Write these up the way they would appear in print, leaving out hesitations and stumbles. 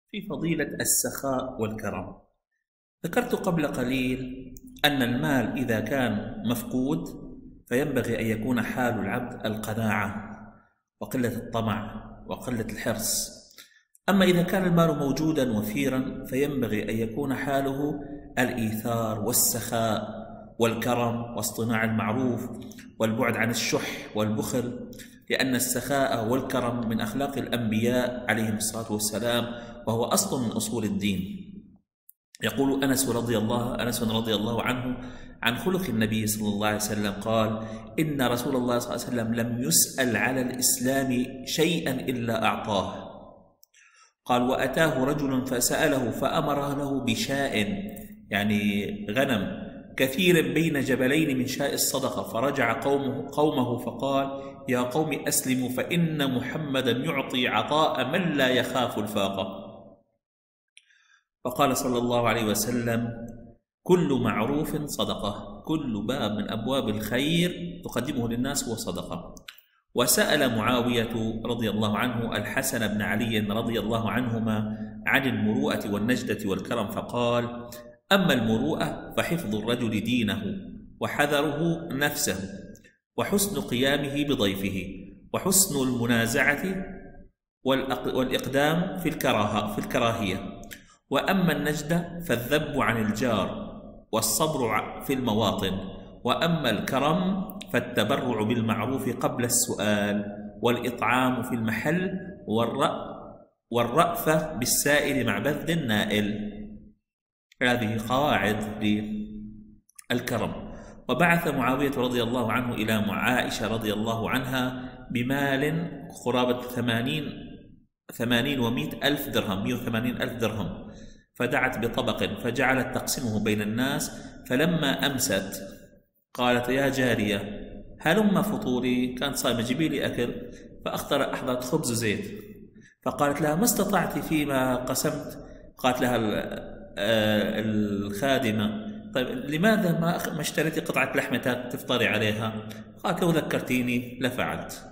في فضيلة السخاء والكرم. ذكرت قبل قليل أن المال إذا كان مفقود فينبغي أن يكون حال العبد القناعة وقلة الطمع وقلة الحرص. أما إذا كان المال موجودا وفيرا فينبغي أن يكون حاله الإيثار والسخاء والكرم واصطناع المعروف والبعد عن الشح والبخل، لأن السخاء والكرم من أخلاق الأنبياء عليهم الصلاة والسلام، وهو أصل من أصول الدين. يقول أنس رضي الله عنه عن خلق النبي صلى الله عليه وسلم قال: إن رسول الله صلى الله عليه وسلم لم يسأل على الإسلام شيئا إلا أعطاه. قال: وأتاه رجل فسأله فأمر له بشاء، يعني غنم كثير بين جبلين من شاء الصدقة، فرجع قومه فقال: يا قوم أسلموا فإن محمدا يعطي عطاء من لا يخاف الفاقة. فقال صلى الله عليه وسلم: كل معروف صدقة، كل باب من أبواب الخير تقدمه للناس هو صدقة. وسأل معاوية رضي الله عنه الحسن بن علي رضي الله عنهما عن المروءة والنجدة والكرم فقال: أما المروءة فحفظ الرجل دينه وحذره نفسه وحسن قيامه بضيفه وحسن المنازعة والإقدام في الكراهية. وأما النجدة فالذب عن الجار والصبر في المواطن. وأما الكرم فالتبرع بالمعروف قبل السؤال والإطعام في المحل والرأفة بالسائل مع بذل النائل. هذه قواعد للكرم. وبعث معاوية رضي الله عنه إلى عائشة رضي الله عنها بمال قرابة 80 ألف درهم، 180 ألف درهم، فدعت بطبق فجعلت تقسمه بين الناس. فلما أمست قالت: يا جارية هلم فطوري، كانت صايمة، جيبي لي أكل. فأحضرت خبز وزيت، فقالت لها: ما استطعت فيما قسمت؟ قالت لها الخادمة: طيب لماذا ما اشتريتي قطعة لحمة تفطري عليها؟ قالت: لو ذكرتيني لفعلت.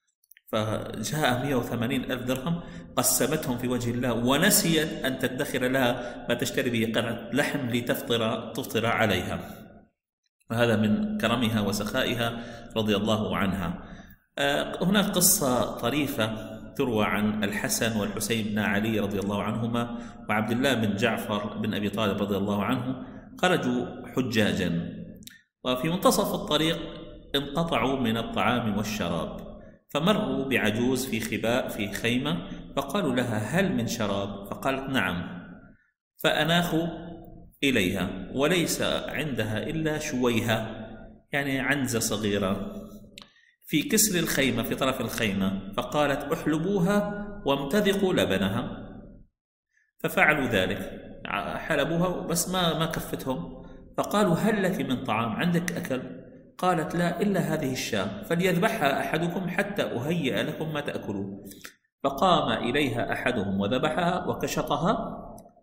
فجاء 180 ألف درهم قسمتهم في وجه الله، ونسيت أن تدخر لها ما تشتري به قطعة لحم لتفطر عليها. وهذا من كرمها وسخائها رضي الله عنها. هناك قصة طريفة تروى عن الحسن والحسين بن علي رضي الله عنهما وعبد الله بن جعفر بن أبي طالب رضي الله عنه. خرجوا حجاجا، وفي منتصف الطريق انقطعوا من الطعام والشراب، فمروا بعجوز في خباء في خيمة، فقالوا لها: هل من شراب؟ فقالت: نعم. فأناخوا إليها وليس عندها إلا شويها، يعني عنزة صغيرة في كسر الخيمة في طرف الخيمة، فقالت: احلبوها وامتذقوا لبنها. ففعلوا ذلك، حلبوها بس ما كفتهم. فقالوا: هل لك من طعام؟ عندك أكل؟ قالت: لا إلا هذه الشاة، فليذبحها أحدكم حتى أهيئ لكم ما تأكلون. فقام إليها أحدهم وذبحها وكشطها،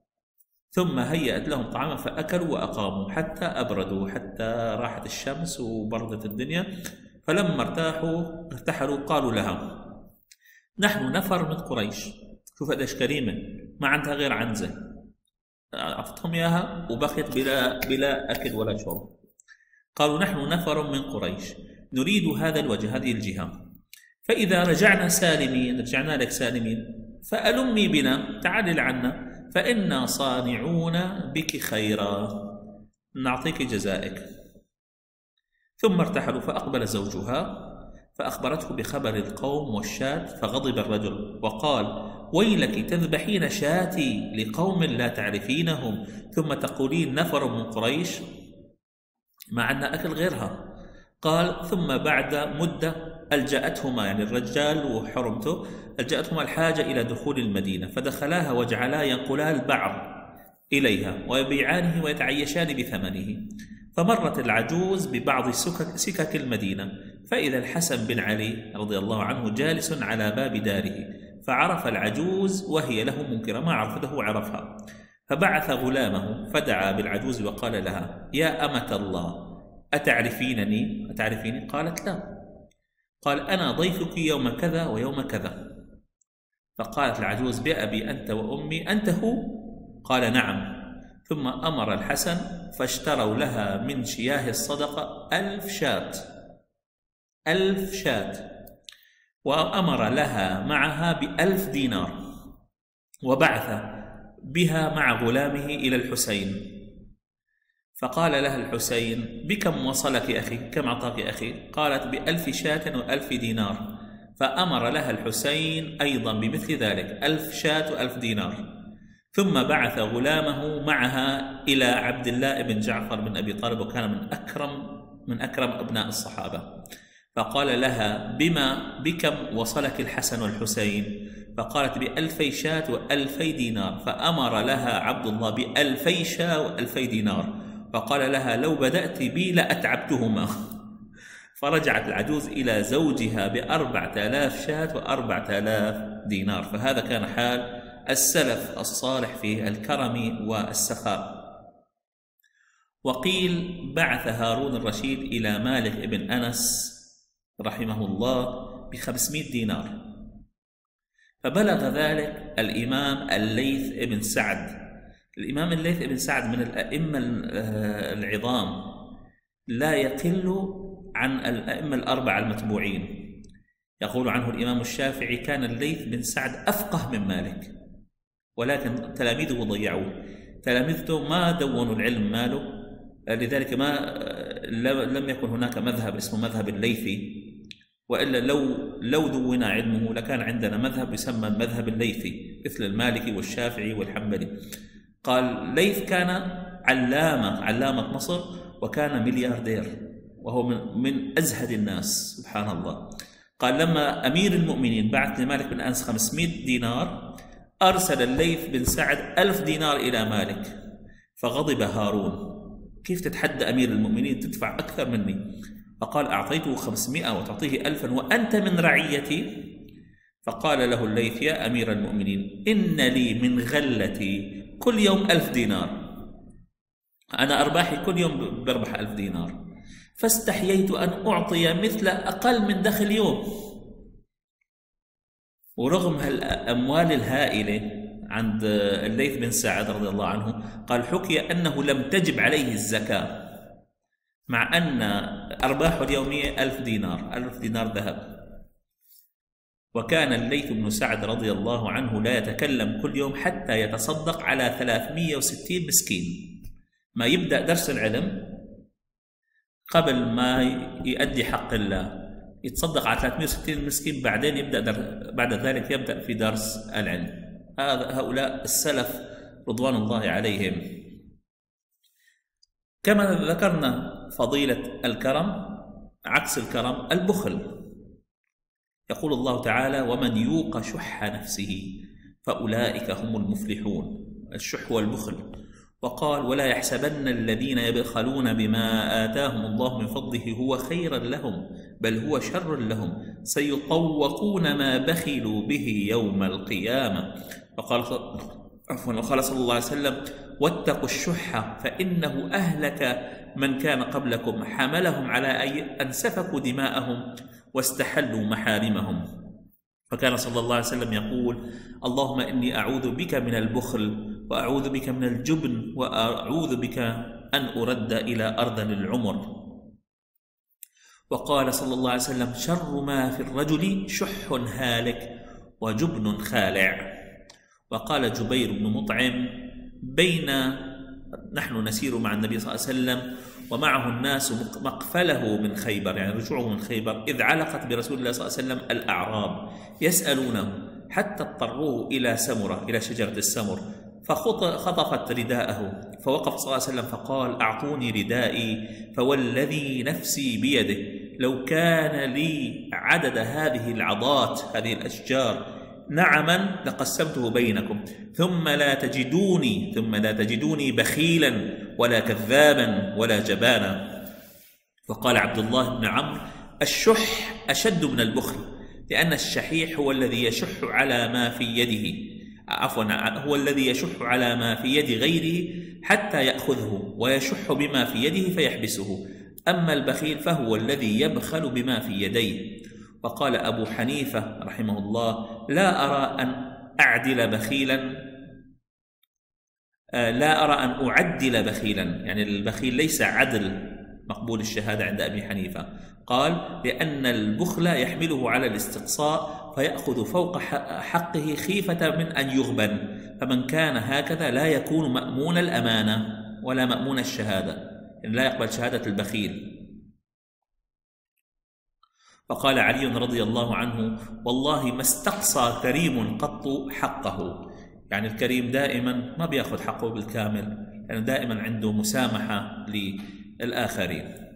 ثم هيأت لهم طعاما فأكلوا وأقاموا حتى أبردوا، حتى راحت الشمس وبردت الدنيا. فلما ارتحلوا قالوا لها: نحن نفر من قريش. شوف قديش كريمة، ما عندها غير عنزة، أعطتهم إياها وبقيت بلا أكل ولا شرب. قالوا: نحن نفر من قريش نريد هذا الوجه، هذه الجهة، فإذا رجعنا سالمين، رجعنا لك سالمين، فألمي بنا، تعالي لعنا، فإنا صانعون بك خيرا، نعطيك جزائك. ثم ارتحلوا، فأقبل زوجها فأخبرته بخبر القوم والشاة، فغضب الرجل وقال: ويلك تذبحين شاتي لقوم لا تعرفينهم ثم تقولين نفر من قريش، ما عندنا أكل غيرها. قال: ثم بعد مدة ألجأتهما، يعني الرجال وحرمته، ألجأتهما الحاجة إلى دخول المدينة، فدخلاها وجعلا ينقلا البعض إليها ويبيعانه ويتعيشان بثمنه. فمرت العجوز ببعض سكك المدينة، فإذا الحسن بن علي رضي الله عنه جالس على باب داره، فعرف العجوز وهي له منكرة، ما عرفته عرفها، فبعث غلامه فدعا بالعجوز وقال لها: يا أمة الله، أتعرفينني؟ قالت: لا. قال: أنا ضيفك يوم كذا ويوم كذا. فقالت العجوز: بأبي أنت وأمي أنت هو؟ قال: نعم. ثم أمر الحسن فاشتروا لها من شياه الصدقة 1000 شاة، 1000 شاة، وأمر لها معها ب1000 دينار، وبعث بها مع غلامه إلى الحسين. فقال لها الحسين: بكم وصلك أخي؟ كم أعطاك أخي؟ قالت: ب1000 شاة و1000 دينار. فأمر لها الحسين أيضا بمثل ذلك، 1000 شاة و1000 دينار. ثم بعث غلامه معها إلى عبد الله بن جعفر بن أبي طالب، وكان من أكرم أبناء الصحابة. فقال لها: بكم وصلك الحسن والحسين؟ فقالت: ب2000 شاة و2000 دينار. فأمر لها عبد الله ب2000 شاة و2000 دينار، فقال لها: لو بدأت بي لأتعبتهما. فرجعت العجوز إلى زوجها ب4000 شاة و4000 دينار. فهذا كان حال السلف الصالح في الكرم والسخاء. وقيل بعث هارون الرشيد إلى مالك بن أنس رحمه الله ب500 دينار. فبلغ ذلك الإمام الليث بن سعد. الإمام الليث بن سعد من الأئمة العظام، لا يقل عن الأئمة الأربعة المتبوعين. يقول عنه الإمام الشافعي: كان الليث بن سعد أفقه من مالك، ولكن تلاميذه ضيعوه، تلاميذته ما دونوا العلم ماله، لذلك لم يكن هناك مذهب اسمه مذهب الليثي، وإلا لو دون علمه لكان عندنا مذهب يسمى المذهب الليثي مثل المالكي والشافعي والحنبلي. قال الليث كان علامة مصر، وكان ملياردير، وهو من أزهد الناس سبحان الله. قال لما أمير المؤمنين بعث لمالك بن أنس 500 دينار، أرسل الليث بن سعد 1000 دينار إلى مالك، فغضب هارون: كيف تتحدى أمير المؤمنين تدفع أكثر مني؟ فقال: أعطيته 500 وتعطيه 1000 وأنت من رعيتي؟ فقال له الليث: يا أمير المؤمنين، إن لي من غلتي كل يوم 1000 دينار، أنا أرباحي كل يوم بربح 1000 دينار، فاستحييت أن أعطي مثل أقل من دخل يوم. ورغم هالأموال الهائلة عند الليث بن سعد رضي الله عنه، قال حكي أنه لم تجب عليه الزكاة، مع أن أرباحه اليومية 1000 دينار، 1000 دينار ذهب. وكان الليث بن سعد رضي الله عنه لا يتكلم كل يوم حتى يتصدق على 360 مسكين. ما يبدأ درس العلم قبل ما يؤدي حق الله يتصدق على 360 مسكين، بعدين بعد ذلك يبدأ في درس العلم. هؤلاء السلف رضوان الله عليهم. كما ذكرنا فضيلة الكرم، عكس الكرم البخل. يقول الله تعالى: ومن يوق شح نفسه فأولئك هم المفلحون. الشح والبخل. وقال: ولا يحسبن الذين يبخلون بما آتاهم الله من فضله هو خيرا لهم بل هو شر لهم سيطوقون ما بخلوا به يوم القيامة. وقال صلى الله عليه وسلم: واتقوا الشح فإنه أهلك من كان قبلكم، حملهم على أن سفكوا دماءهم واستحلوا محارمهم. فكان صلى الله عليه وسلم يقول: اللهم إني أعوذ بك من البخل، وأعوذ بك من الجبن، وأعوذ بك أن أرد إلى أرذل العمر. وقال صلى الله عليه وسلم: شر ما في الرجل شح هالك وجبن خالع. وقال جبير بن مطعم: بين نحن نسير مع النبي صلى الله عليه وسلم ومعه الناس مقفله من خيبر، يعني رجوعه من خيبر، إذ علقت برسول الله صلى الله عليه وسلم الأعراب يسألونه حتى اضطروه إلى سمرة، إلى شجرة السمر، فخطفت رداءه، فوقف صلى الله عليه وسلم فقال: أعطوني ردائي فوالذي نفسي بيده لو كان لي عدد هذه العضات، هذه الأشجار، نعما لقسمته بينكم، ثم لا تجدوني بخيلا ولا كذابا ولا جبانا. وقال عبد الله بن عمرو: الشح أشد من البخل، لأن الشحيح هو الذي يشح على ما في يده، هو الذي يشح على ما في يد غيره حتى يأخذه، ويشح بما في يده فيحبسه. أما البخيل فهو الذي يبخل بما في يديه. وقال أبو حنيفة رحمه الله: لا أرى أن أعدل بخيلا، لا أرى أن أعدل بخيلا، يعني البخيل ليس عدل مقبول الشهادة عند أبي حنيفة. قال: لأن البخل يحمله على الاستقصاء فيأخذ فوق حقه خيفة من أن يغبن، فمن كان هكذا لا يكون مأمون الأمانة ولا مأمون الشهادة، يعني لا يقبل شهادة البخيل. فقال علي رضي الله عنه: والله ما استقصى كريم قط حقه، يعني الكريم دائما ما بيأخذ حقه بالكامل، يعني دائما عنده مسامحة للآخرين.